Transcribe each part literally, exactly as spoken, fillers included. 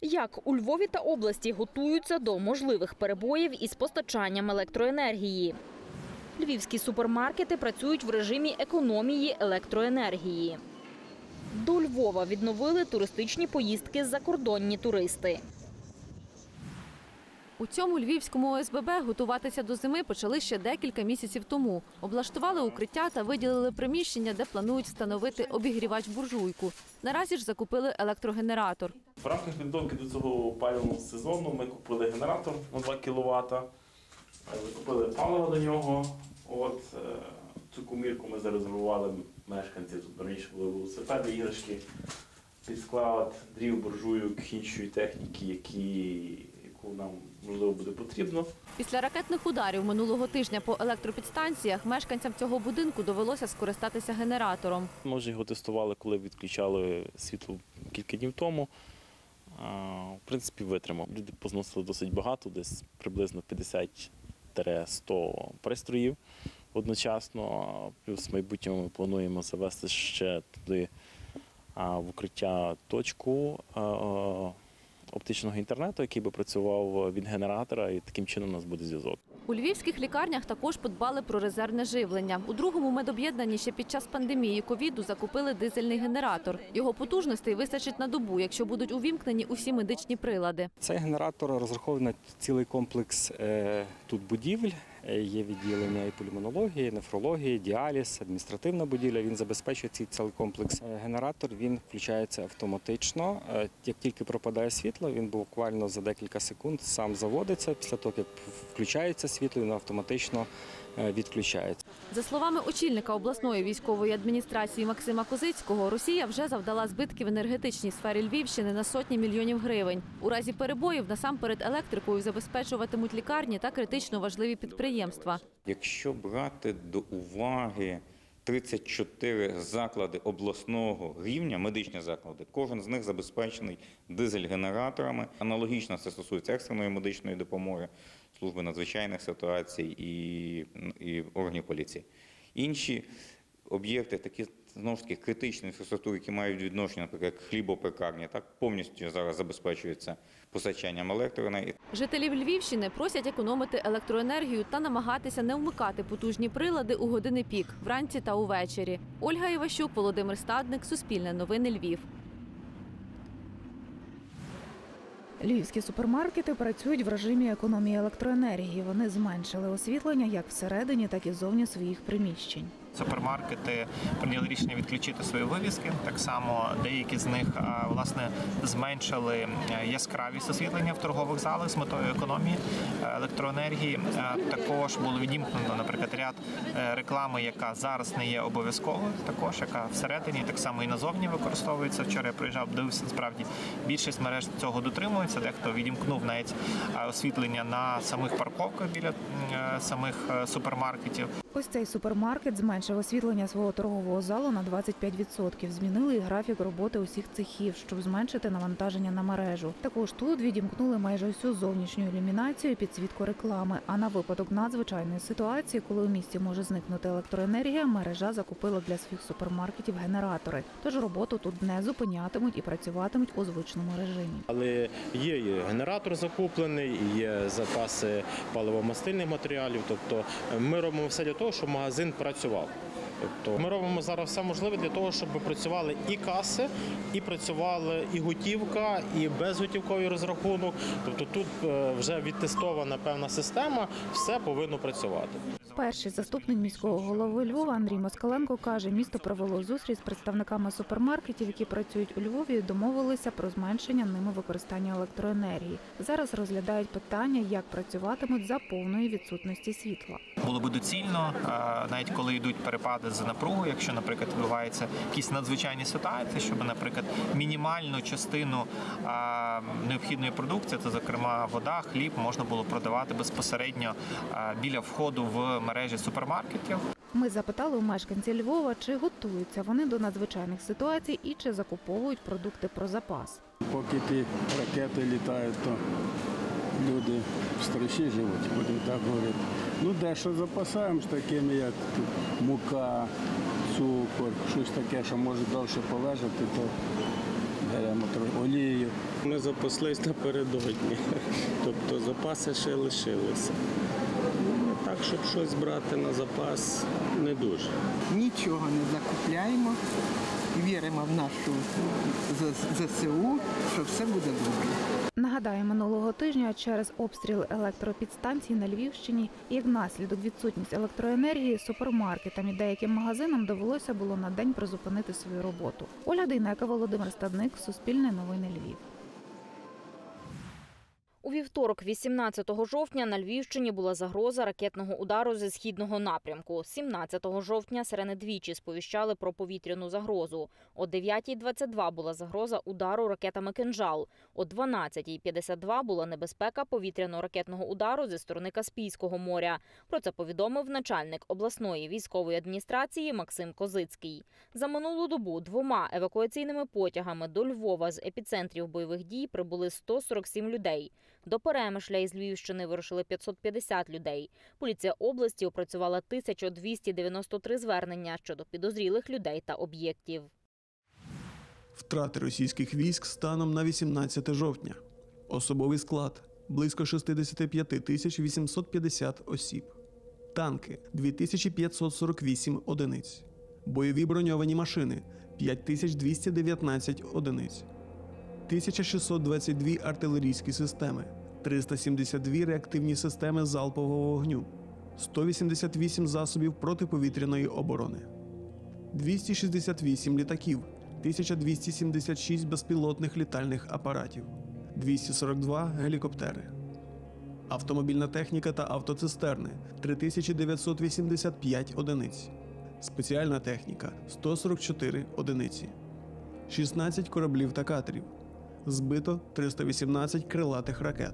Як у Львові та області готуються до можливих перебоїв із постачанням електроенергії? Львівські супермаркети працюють в режимі економії електроенергії. До Львова відновили туристичні поїздки закордонні туристи. У цьому львівському О С Б Б готуватися до зими почали ще декілька місяців тому. Облаштували укриття та виділили приміщення, де планують встановити обігрівач-буржуйку. Наразі ж закупили електрогенератор. В рамках підготовки до цього опалювального сезону ми купили генератор на два кіловата, закупили паливо до нього. От, цю комірку ми зарезервували мешканців. Тут раніше були велосипеди, іграшки, підсклад, дрів, буржуйок, іншої техніки, які, яку нам, можливо, буде потрібно. Після ракетних ударів минулого тижня по електропідстанціях мешканцям цього будинку довелося скористатися генератором. Ми вже його тестували, коли відключали світло кілька днів тому. В принципі, витримав. Люди позносили досить багато, десь приблизно п'ятдесят сто пристроїв одночасно. Плюс в майбутньому ми плануємо завести ще туди в укриття точку оптичного інтернету, який би працював від генератора, і таким чином у нас буде зв'язок. У львівських лікарнях також подбали про резервне живлення. У другому медоб'єднанні ще під час пандемії ковіду закупили дизельний генератор. Його потужностей вистачить на добу, якщо будуть увімкнені усі медичні прилади. Цей генератор розрахований на цілий комплекс тут будівель. Є відділення і пульмонології, нефрології, діаліз, адміністративна будівля. Він забезпечує цей цілий комплекс. Генератор він включається автоматично. Як тільки пропадає світло, він буквально за декілька секунд сам заводиться. Після того, як включається світло, він автоматично відключається. За словами очільника обласної військової адміністрації Максима Козицького, Росія вже завдала збитків в енергетичній сфері Львівщини на сотні мільйонів гривень. У разі перебоїв насамперед електрикою забезпечуватимуть лікарні та критично важливі підприємства. Якщо брати до уваги тридцять чотири заклади обласного рівня, медичні заклади, кожен з них забезпечений дизель-генераторами. Аналогічно це стосується екстреної медичної допомоги, служби надзвичайних ситуацій і, і органів поліції. Інші об'єкти, такі знову ж таки критичної інфраструктури, які мають відношення, наприклад, хлібопекарні, так повністю зараз забезпечуються постачанням електроенергії. Жителів Львівщини просять економити електроенергію та намагатися не вмикати потужні прилади у години пік, вранці та увечері. Ольга Іващук, Володимир Стадник, Суспільне новини, Львів. Львівські супермаркети працюють в режимі економії електроенергії. Вони зменшили освітлення як всередині, так і зовні своїх приміщень. Супермаркети прийняли рішення відключити свої вивіски. Так само деякі з них власне зменшили яскравість освітлення в торгових залах з метою економії електроенергії. Також було відімкнено, наприклад, ряд реклами, яка зараз не є обов'язковою, також яка всередині, так само і назовні використовується. Вчора я приїжджав, дивився, насправді більшість мереж цього дотримується. Дехто відімкнув навіть освітлення на самих парковках біля самих супермаркетів. Ось цей супермаркет зменшив освітлення свого торгового залу на двадцять п'ять відсотків. Змінили і графік роботи усіх цехів, щоб зменшити навантаження на мережу. Також тут відімкнули майже усю зовнішню ілюмінацію і підсвітку реклами. А на випадок надзвичайної ситуації, коли у місті може зникнути електроенергія, мережа закупила для своїх супермаркетів генератори. Тож роботу тут не зупинятимуть і працюватимуть у звичному режимі. Але є і генератор закуплений, і є запаси паливо-мастильних матеріалів. Тобто ми робимо все для того, щоб магазин працював. Тобто ми робимо зараз все можливе для того, щоб працювали і каси, і працювали і готівка, і безготівковий розрахунок. Тобто тут вже відтестована певна система, все повинно працювати. Перший заступник міського голови Львова Андрій Москаленко каже, місто провело зустріч з представниками супермаркетів, які працюють у Львові, і домовилися про зменшення ними використання електроенергії. Зараз розглядають питання, як працюватимуть за повної відсутності світла. Було би доцільно, навіть коли йдуть перепади з напругою, якщо, наприклад, відбуваються якісь надзвичайні ситуації, щоб, наприклад, мінімальну частину необхідної продукції, це, зокрема, вода, хліб, можна було продавати безпосередньо біля входу в мережі супермаркетів. Ми запитали у мешканців Львова, чи готуються вони до надзвичайних ситуацій і чи закуповують продукти про запас. Поки ті ракети літають, то люди в страші живуть, будемо так говорити. Ну, дещо запасаємо з такими, як мука, цукор, щось таке, що може довше полежати, то беремо трохи олію. Ми запаслись напередодні, тобто запаси ще лишилися. Ну, так, щоб щось брати на запас, не дуже. Нічого не закупляємо, віримо в нашу ЗСУ, що все буде добре. Нагадаю, минулого тижня через обстріл електропідстанцій на Львівщині і як наслідок відсутність електроенергії супермаркетам і деяким магазинам довелося було на день призупинити свою роботу. Ольга Дейнека, Володимир Стадник, Суспільне новини Львів. У вівторок, вісімнадцятого жовтня, на Львівщині була загроза ракетного удару зі східного напрямку. сімнадцятого жовтня сирени двічі сповіщали про повітряну загрозу. О дев'ятій двадцять два була загроза удару ракетами «Кинжал». О дванадцятій п'ятдесят два була небезпека повітряно-ракетного удару зі сторони Каспійського моря. Про це повідомив начальник обласної військової адміністрації Максим Козицький. За минулу добу двома евакуаційними потягами до Львова з епіцентрів бойових дій прибули сто сорок сім людей. До Перемишля із Львівщини вирушили п'ятсот п'ятдесят людей. Поліція області опрацювала тисячу двісті дев'яносто три звернення щодо підозрілих людей та об'єктів. Втрати російських військ станом на вісімнадцяте жовтня. Особовий склад – близько шістдесят п'ять тисяч вісімсот п'ятдесят осіб. Танки – дві тисячі п'ятсот сорок вісім одиниць. Бойові броньовані машини – п'ять тисяч двісті дев'ятнадцять одиниць. тисяча шістсот двадцять дві артилерійські системи, триста сімдесят дві реактивні системи залпового вогню, сто вісімдесят вісім засобів протиповітряної оборони, двісті шістдесят вісім літаків, тисяча двісті сімдесят шість безпілотних літальних апаратів, двісті сорок два гелікоптери. Автомобільна техніка та автоцистерни – три тисячі дев'ятсот вісімдесят п'ять одиниць. Спеціальна техніка – сто сорок чотири одиниці. шістнадцять кораблів та катерів. Збито триста вісімнадцять крилатих ракет.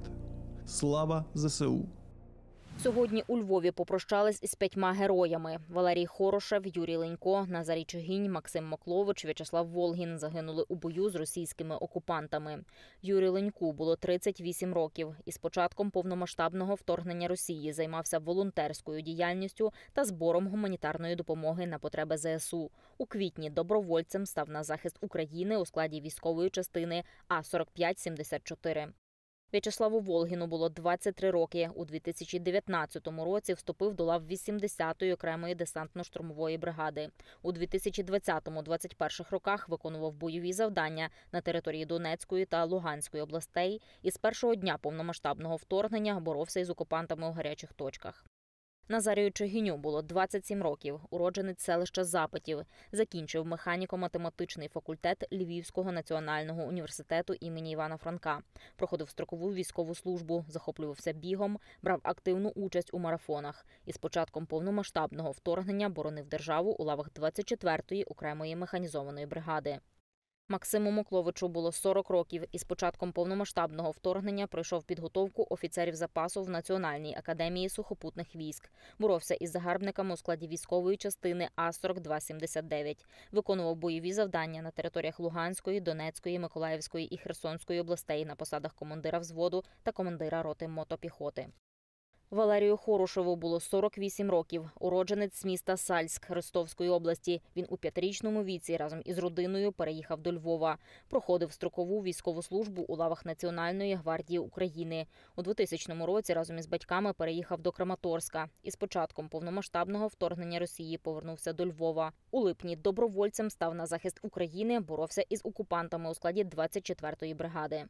Слава ЗСУ! Сьогодні у Львові попрощались із п'ятьма героями. Валерій Хорошев, Юрій Ленько, Назарій Чигінь, Максим Маклович, В'ячеслав Волгін загинули у бою з російськими окупантами. Юрію Леньку було тридцять вісім років. Із початком повномасштабного вторгнення Росії займався волонтерською діяльністю та збором гуманітарної допомоги на потреби ЗСУ. У квітні добровольцем став на захист України у складі військової частини А сорок п'ять сімдесят чотири. В'ячеславу Волгіну було двадцять три роки. У дві тисячі дев'ятнадцятому році вступив до лав вісімдесятої окремої десантно-штурмової бригади. У дві тисячі двадцятому - двадцять першому роках виконував бойові завдання на території Донецької та Луганської областей і з першого дня повномасштабного вторгнення боровся із окупантами у гарячих точках. Назарію Чигіню було двадцять сім років, уродженець селища Запитів. Закінчив механіко-математичний факультет Львівського національного університету імені Івана Франка. Проходив строкову військову службу, захоплювався бігом, брав активну участь у марафонах. І з початком повномасштабного вторгнення боронив державу у лавах двадцять четвертої окремої механізованої бригади. Максиму Макловичу було сорок років і з початком повномасштабного вторгнення пройшов підготовку офіцерів запасу в Національній академії сухопутних військ. Боровся із загарбниками у складі військової частини А сорок два сімдесят дев'ять. Виконував бойові завдання на територіях Луганської, Донецької, Миколаївської і Херсонської областей на посадах командира взводу та командира роти мотопіхоти. Валерію Хорошеву було сорок вісім років, уродженець з міста Сальськ Ростовської області. Він у п'ятирічному віці разом із родиною переїхав до Львова. Проходив строкову військову службу у лавах Національної гвардії України. У двотисячному році разом із батьками переїхав до Краматорська. І з початком повномасштабного вторгнення Росії повернувся до Львова. У липні добровольцем став на захист України, боровся із окупантами у складі двадцять четвертої бригади.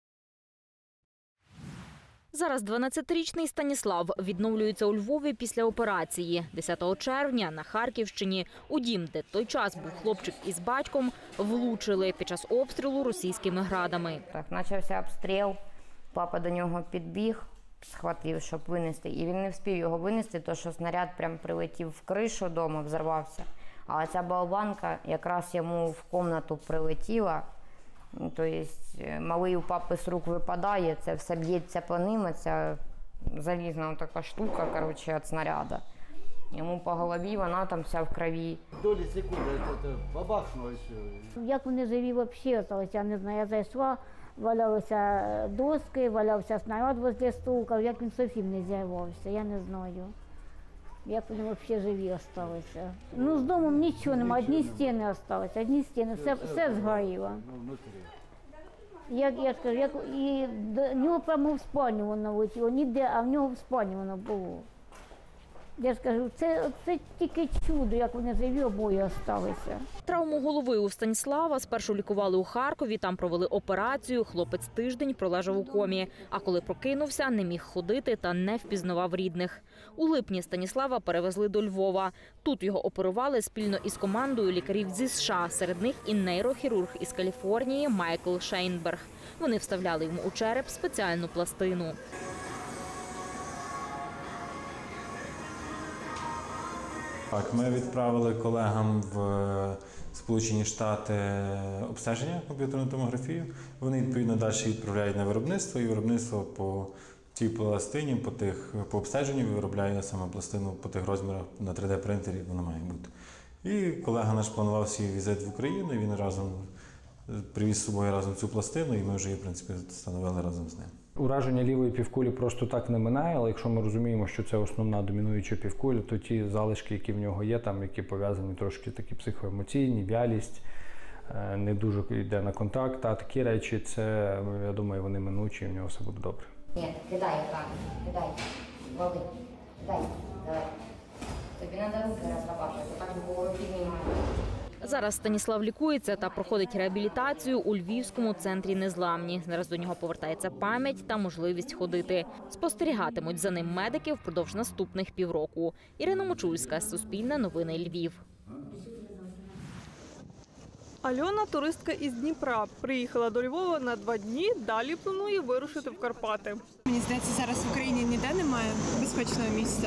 Зараз дванадцятирічний Станіслав відновлюється у Львові після операції. десятого червня на Харківщині у дім, де той час був хлопчик із батьком, влучили під час обстрілу російськими градами. Так, почався обстріл, папа до нього підбіг, схватив, щоб винести. І він не встиг його винести, тому що снаряд прям прилетів в кришу дому, взорвався. А ця болванка якраз йому в кімнату прилетіла. Тобто малий у папи з рук випадає, це все б'ється по ним, ця залізна така штука, коротше, від снаряду. Йому по голові, вона там вся в крові. Долі секунди, це бабахнуло і все. Як вони живі взагалі, я не знаю, я зайшла, валялися доски, валявся снаряд возле столка, як він зовсім не зірвався, я не знаю. Як вони взагалі живі залишилися. Ну, з домом нічого немає, одні стіни залишилися, одні стіни, все, все згоріло. Як я скажу, як і до нього прямо в спальню воно летіло, ніде, а в нього в спальні воно було. Я скажу, це, це тільки чудо, як вони живі обоє залишилися. Травму голови у Станіслава спершу лікували у Харкові, там провели операцію. Хлопець тиждень пролежав у комі, а коли прокинувся, не міг ходити та не впізнавав рідних. У липні Станіслава перевезли до Львова. Тут його оперували спільно із командою лікарів зі США, серед них і нейрохірург із Каліфорнії Майкл Шейнберг. Вони вставляли йому у череп спеціальну пластину. Так, ми відправили колегам в Сполучені Штати обстеження, комп'ютерну томографію. Вони, відповідно, далі відправляють на виробництво, і виробництво по цій пластині, по, тих, по обстеженню виробляє саме пластину по тих розмірах на три де принтері, вона має бути. І колега наш планував свій візит в Україну, і він разом привіз з собою разом цю пластину, і ми вже її, в принципі, встановили разом з ним. Ураження лівої півкулі просто так не минає, але якщо ми розуміємо, що це основна домінуюча півкуля, то ті залишки, які в нього є, там, які пов'язані трошки такі психоемоційні, вялість, не дуже йде на контакт, а такі речі, це, я думаю, вони минучі, і в нього все буде добре. Ні, кидай так, кидай, лови, кидай, давай. Тобі треба руки розрабатувати, так голову піднімати. Зараз Станіслав лікується та проходить реабілітацію у Львівському центрі «Незламні». Зараз до нього повертається пам'ять та можливість ходити. Спостерігатимуть за ним медики впродовж наступних півроку. Ірина Мочульська, Суспільне новини, Львів. Альона – туристка із Дніпра. Приїхала до Львова на два дні, далі планує вирушити в Карпати. Мені здається, зараз в Україні ніде немає безпечного місця.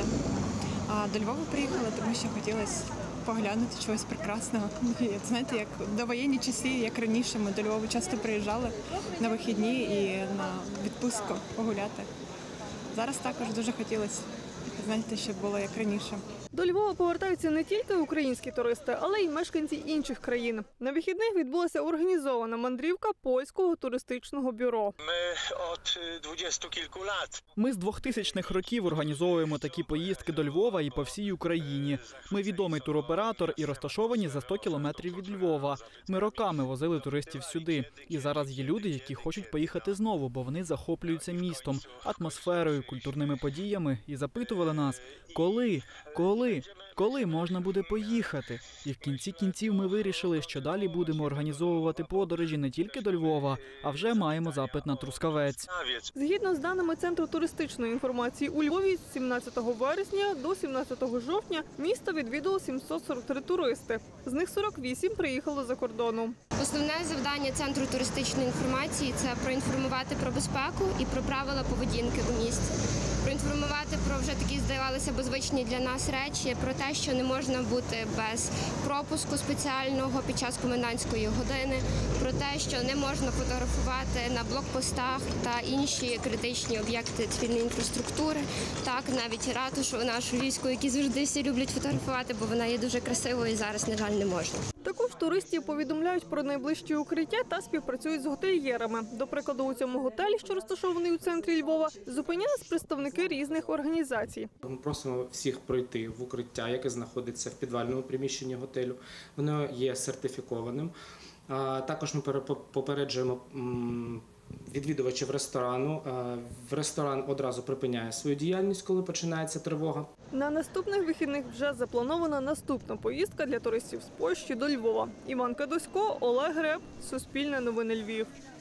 А до Львова приїхала, тому що хотілося поглянути чогось прекрасного. Знаєте, як довоєнні часи, як раніше, ми до Львова часто приїжджали на вихідні і на відпустку погуляти. Зараз також дуже хотілося, знаєте, щоб було як раніше. До Львова повертаються не тільки українські туристи, але й мешканці інших країн. На вихідних відбулася організована мандрівка польського туристичного бюро. Ми від двадцяти кількох лат. Ми з двохтисячних років організовуємо такі поїздки до Львова і по всій Україні. Ми відомий туроператор і розташовані за сто кілометрів від Львова. Ми роками возили туристів сюди. І зараз є люди, які хочуть поїхати знову, бо вони захоплюються містом, атмосферою, культурними подіями і запитували нас, коли, коли, коли можна буде поїхати. І в кінці кінців ми вирішили, що далі будемо організовувати подорожі не тільки до Львова, а вже маємо запит на Трускавець. Згідно з даними Центру туристичної інформації у Львові, з сімнадцятого вересня до сімнадцятого жовтня місто відвідало сімсот сорок три туристи. З них сорок вісім приїхало за кордону. Основне завдання Центру туристичної інформації – це проінформувати про безпеку і про правила поведінки у місті. Проінформувати про вже такі, здавалося б, звичні для нас речі, про те, що не можна бути без пропуску спеціального під час комендантської години, про те, що не можна фотографувати на блокпостах та інші критичні об'єкти цивільної інфраструктури, так, навіть ратушу нашу львівську, які завжди всі люблять фотографувати, бо вона є дуже красивою і зараз, на жаль, не можна. Також туристів повідомляють про найближчі укриття та співпрацюють з готельєрами. До прикладу, у цьому готелі, що розташований у центрі Львова, зупинялись представники різних організацій. Ми просимо всіх пройти в укриття, яке знаходиться в підвальному приміщенні готелю. Воно є сертифікованим. Також ми попереджуємо відвідувачів ресторану. В ресторан одразу припиняє свою діяльність, коли починається тривога. На наступних вихідних вже запланована наступна поїздка для туристів з Польщі до Львова. Іван Кадусько, Олег Греб, Суспільне новини, Львів.